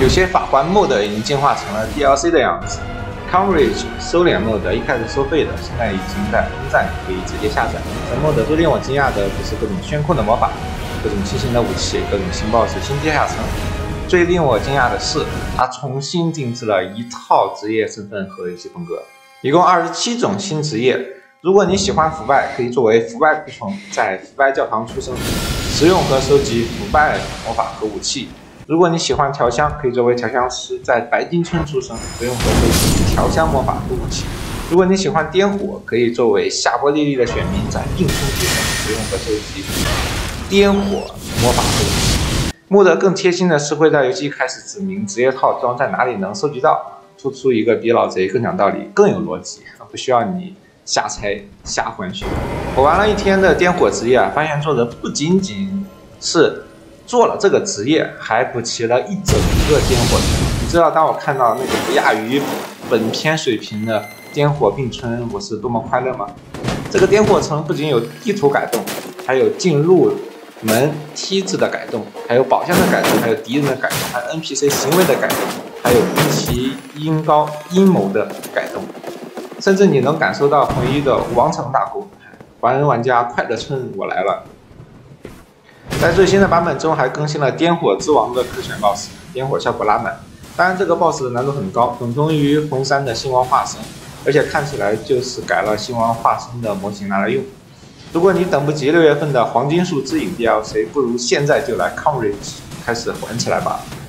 有些法官 mod 已经进化成了 DLC 的样子。Coverage 收敛 mod 一开始收费的，现在已经在 N 站可以直接下载。在 mod 最令我惊讶的就是各种炫酷的魔法，各种新型的武器，各种新 BOSS、新阶下层。最令我惊讶的是，它重新定制了一套职业身份和游戏风格，一共27种新职业。如果你喜欢腐败，可以作为腐败仆从，在腐败教堂出生，使用和收集腐败魔法和武器。如果你喜欢调香，可以作为调香师，在白金村出生，使用和收集调香魔法和武器。如果你喜欢颠火，可以作为夏波莉莉的选民，在硬村出生，使用和收集颠火魔法和武器。mod更贴心的是，会在游戏一开始指明职业套装在哪里能收集到，突出一个比老贼更讲道理、更有逻辑，不需要你瞎猜瞎还原。我玩了一天的颠火职业发现作者不仅仅是做了这个职业，还补齐了一整个颠火城。你知道，当我看到那个不亚于本片水平的颠火并村，我是多么快乐吗？这个颠火城不仅有地图改动，还有进入门梯子的改动，还有宝箱的改动，还有敌人的改动，还有 NPC 行为的改动，还有兵棋阴谋的改动，甚至你能感受到统一的王城大功。凡人玩家快乐村，我来了！在最新的版本中，还更新了颠火之王的可选 BOSS， 颠火效果拉满。当然，这个 BOSS 的难度很高，等同于魂3的星王化身，而且看起来就是改了星王化身的模型拿来用。如果你等不及6月份的黄金树之影 DLC， 不如现在就来 Coverage 开始玩起来吧。